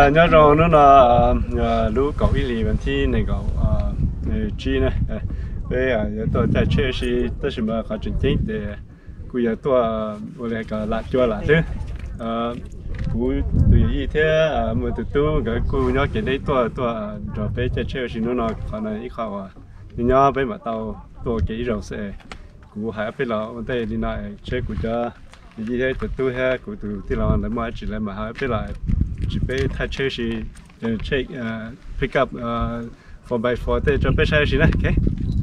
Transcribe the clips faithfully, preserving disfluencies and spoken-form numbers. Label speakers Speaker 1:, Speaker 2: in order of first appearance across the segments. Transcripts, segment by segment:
Speaker 1: à nhớ rồi nó là lũ cậu ý lì vấn thi này cậu chi này bây giờ tôi tại chơi gì tôi chỉ mà có chuyện chính để bây giờ tôi tôi lại có lại chưa lại chứ cú từ ý thế mà từ tu cái cú nhớ cái đấy tôi tôi rồi bây giờ chơi gì nó nói còn là ít khó à nhớ bây mà tao tôi cái rồi sẽ cú hay bây giờ vấn đề đi lại chơi cú cho như thế từ tu ha cú từ từ là lại mà chỉ là mà hay bây giờ chỉ bây thay chơi gì chơi pick up four by four để cho bây giờ gì này ok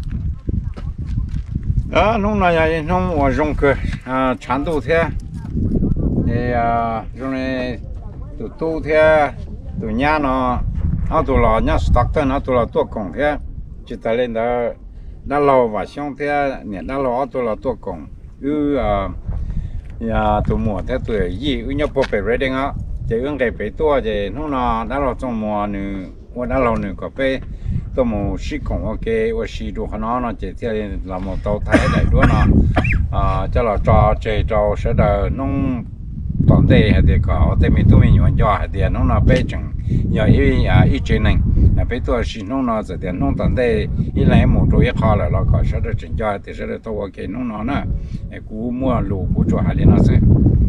Speaker 2: à nó này nó mua dùng cái à chán tu thế thì à dùng này tu tu thế tu nhà nó nó tu là nhà stock nó tu là tu công thế chỉ ta lên đó đã lâu và xong thế nè đã lâu tu là tu công ư à nhà tu mua thế tu gì ư nhau bộ về reading á chỉ ưng cái về tu thì nó là đã lâu trong mùa nữa mua đã lâu nữa có về tôi muốn sử dụng ok, tôi sử dụng nó nó chỉ thì là một tàu thái đại đua nó, à cho là cho chơi cho sẽ là nông toàn đề hay thì có, thì mình tôi mình nhận cho hay thì nó là bây chừng giờ ý à ý chuyện này, bây tôi sử dụng nó sẽ thì nông toàn đề ý lại một chỗ ít khó là nó có sẽ được chỉnh cho thì sẽ được tôi ok nông nó nè, cú mua lúa cú cho hay nó sẽ.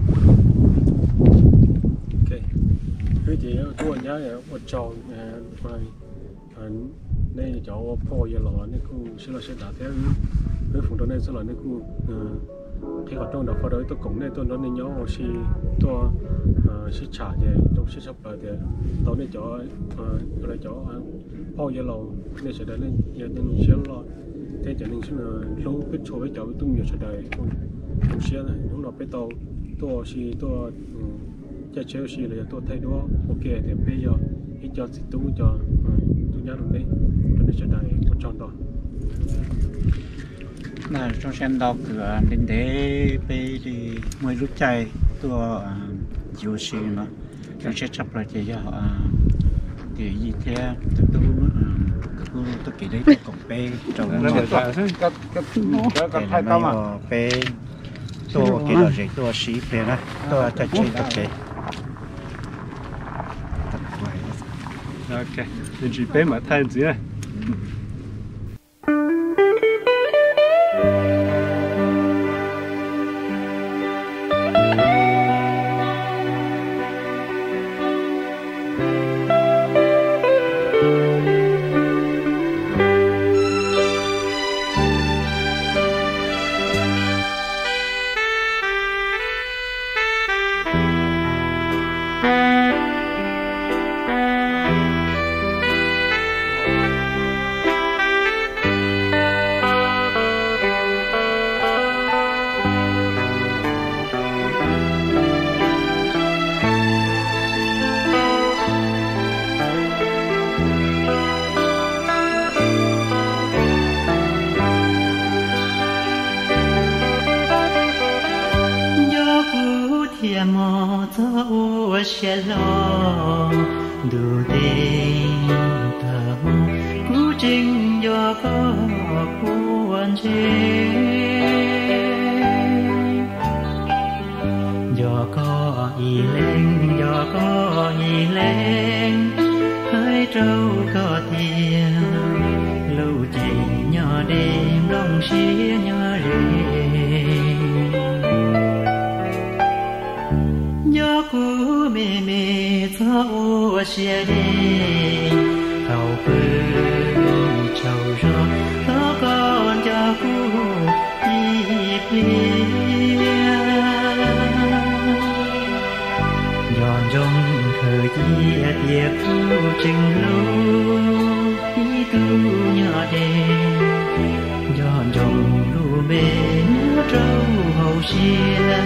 Speaker 3: Ok, cái gì tôi nhớ tôi chọn phải này cháu po giờ lò này cũng sẽ là sẽ đặt theo với phụ đó này sẽ là này cũng khi họ trong đó phá đối tôi cũng này tôi nói này nhớ họ sẽ tôi sẽ trả về trong sẽ sắp lại thì tôi này cháu là cháu po giờ lò này sẽ đến giờ đến sẽ lo thế cho nên sẽ là lúc biết cho với cháu tung nhiều sẽ đời cũng cũng sẽ này lúc nào biết tôi tôi sẽ tôi chơi chơi sẽ là tôi thay đổi ok thì bây giờ ít cho thì tôi cho nhớ được đấy, cho nên sẽ đây một tròn đó.
Speaker 4: Là trong xem đọc cửa đến để bây thì mới lúc chạy tôi chịu xì nó, trong sẽ chấp lại thì họ thì gì thế tôi tôi tôi tôi kỹ đấy tôi còn bê trong nó cái cái cái cái hai tao mà bê tôi cái đó gì tôi xí bê đó tôi ta chơi tập bê.
Speaker 1: Ok, mình chỉ bé mà thay gì này.
Speaker 5: sẽ lo đủ tình thầm cứu chính do có quan chế do có ý lên do có ý lên hơi trâu có tiền lâu chỉ nhỏ đêm lòng xía nhỏ đêm do cú mê mê thâu xia đi thâu bự trâu rô thó con cho cú đi bia giòn rong khởi chia tiệc thu chừng lâu ý tu nhỏ đêm giòn rong lu bê nhớ trâu hậu xia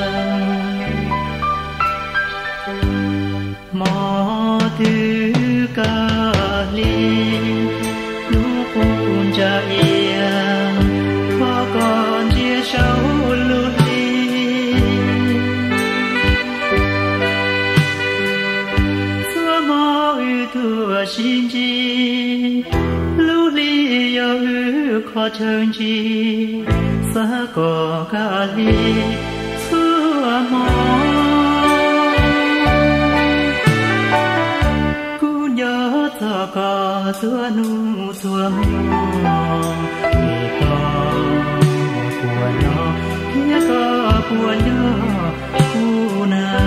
Speaker 5: mò tư ca li lũ cuốn cha ia khó còn chia sâu lụt đi xưa mò ư thua xin chi lũ li yêu ư khó chân chi xa có ca li xưa mò thọ cò xưa nu xưa mò thì có của nó kia có của nó u na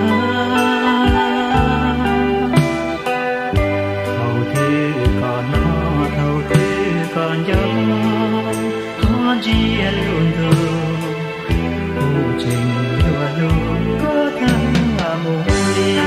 Speaker 5: thầu thư còn nó thầu thư còn gió con chia luôn thường u trình luôn luôn có thăng và mù đi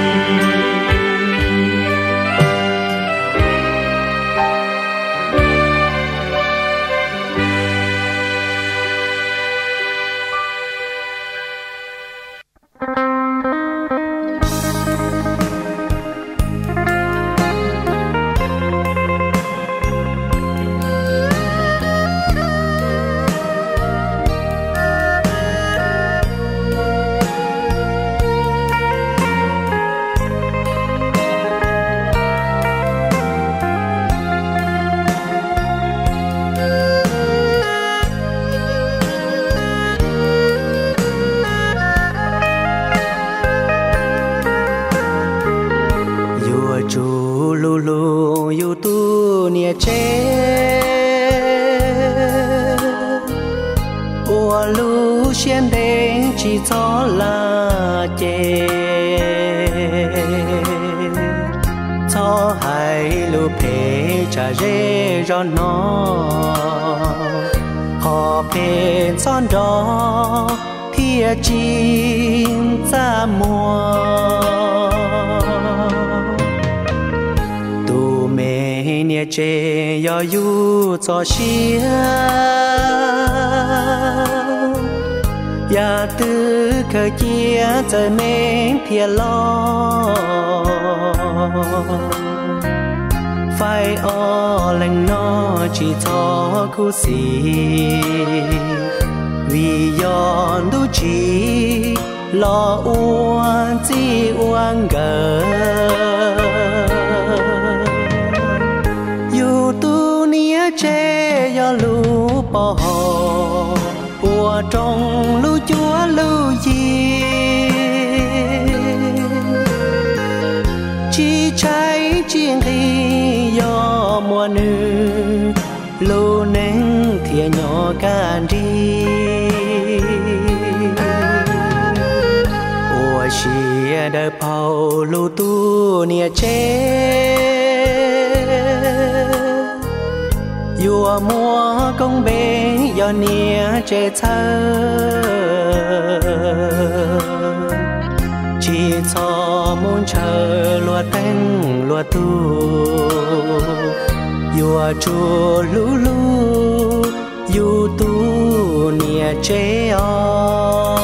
Speaker 5: cho là chê cho hai lũ phê trả rê cho nó họ phê son đó thia chín ra mùa tu mê nia chê yo yu cho xia ya tư khởi chia trời mến thia lo phải o lành nó chỉ cho khu xì vì do đu chỉ lo uan chi uan gờ dù tu nia chê do lũ bỏ của trong lưu chúa lưu gì chỉ trái chiên khi do mùa nữ lưu nén thìa nhỏ can đi ủa xìa đời phao lưu tu nia chê vua mua công bê do nia chê thơ chỉ cho muốn chờ lúa tên lúa tu vua chùa lú lú du tu nia chê o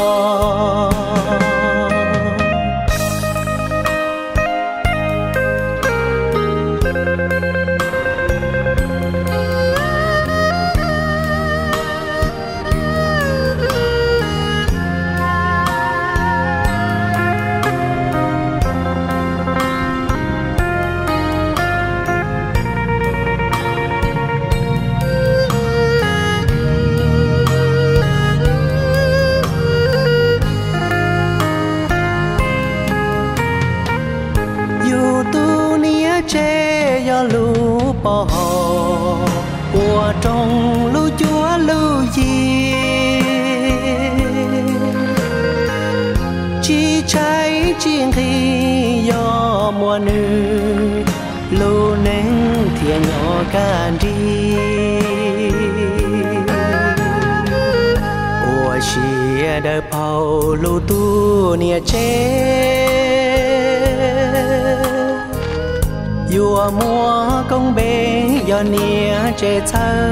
Speaker 5: chê do lũ bỏ của trong lũ chúa lưu gì chỉ trái chiên khi do mùa nữ lũ nén thìa nhỏ can đi ủa xìa đời phao lũ tu nia chê vua mua công bê do nia chê thơ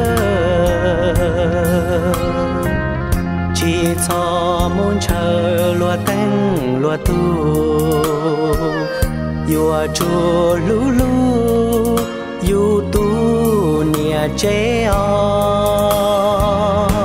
Speaker 5: chỉ cho muốn chờ lúa tên lúa tu vua chùa lú lú du tu nia chê o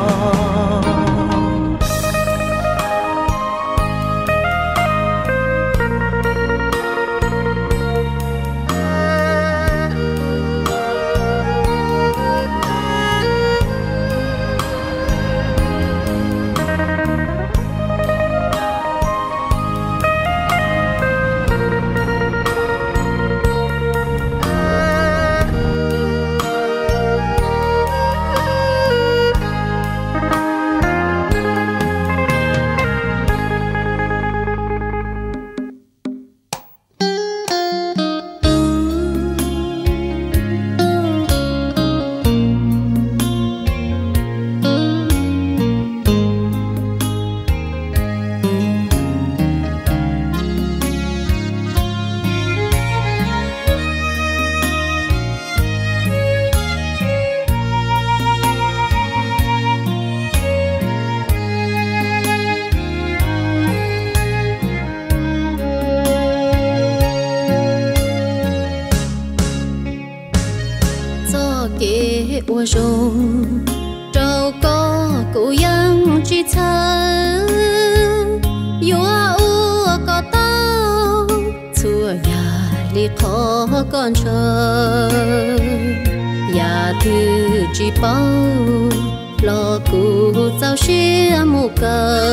Speaker 6: kế ua rồng trâu có cụ yang chỉ thơ yua ua có tao chua nhà li khó con chờ nhà thư chỉ bao lo cụ sao xia mu cờ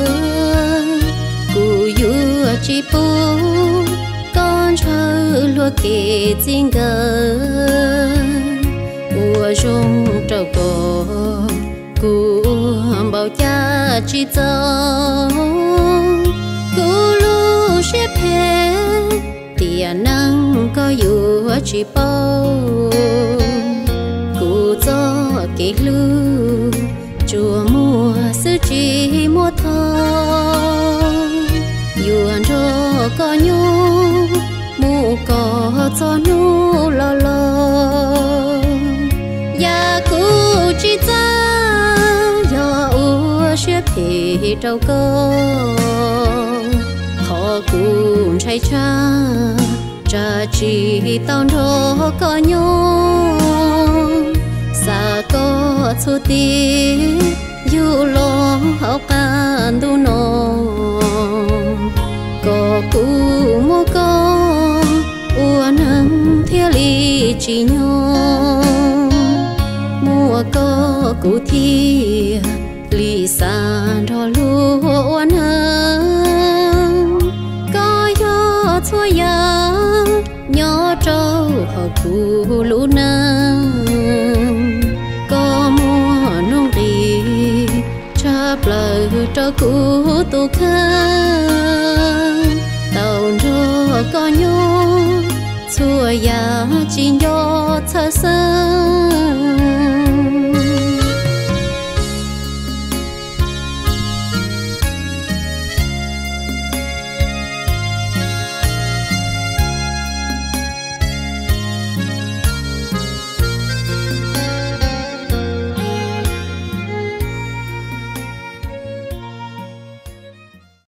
Speaker 6: cụ yua chỉ bu con chờ lúa kê chính gờ ua rong trâu có cụ bao cha chỉ cho cụ lu xếp hè tiền năng có yua chỉ bao cụ cho kê lu chùa mua sư chỉ mua thong yuan cho có nhu mu có cho nu lo lo ya cụ chỉ cha ya u xếp thì trâu cơ khó cùng trái cha cha chỉ tao đó có nhu sa có số tiền yêu lo học can tu nô có cụ mua con uốn hăng theo lý chỉ nhau mua có cụ thi lý san đó lúa uốn hăng có gió xua ya nhỏ trâu họ cụ lũ nang có mua nông đi chắp lời cho cụ tu khang tàu cho có nhô xua ya chỉ gió thơ sơ